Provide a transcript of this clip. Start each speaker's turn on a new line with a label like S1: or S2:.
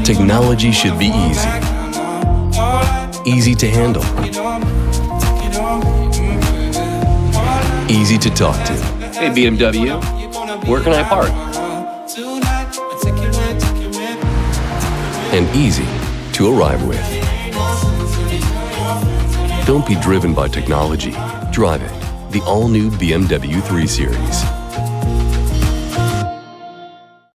S1: Technology should be easy. Easy to handle. Easy to talk to.
S2: Hey BMW, where can I park?
S1: And easy to arrive with. Don't be driven by technology. Drive it. The all-new BMW 3 Series.